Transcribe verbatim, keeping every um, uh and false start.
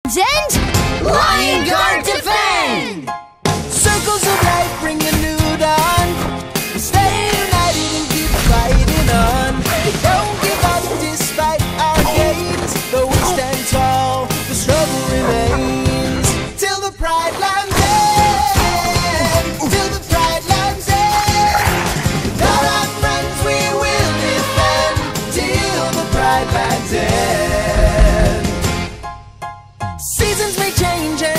Guards and Lion Guard defend! Circles of light bring a new dawn. We stay united and keep fighting on. We don't give up despite our gains. Though we stand tall, the struggle remains. Till the Pridelands end. Till the Pridelands end. With all our friends we will defend. Till the Pridelands end. Seasons may change and